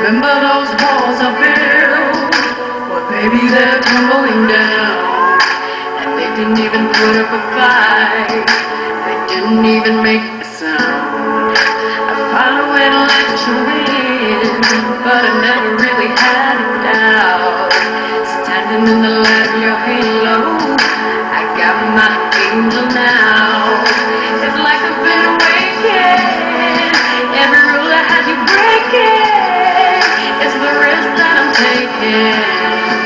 Remember those walls I built? Well, baby, they're tumbling down. And they didn't even put up a fight. They didn't even make a sound. I found a way to let you in, but I never really had a doubt. Standing in the light of your halo, I got my angel now. It's like I've been awakened. Every rule I had you breaking. It's the risk that I'm taking.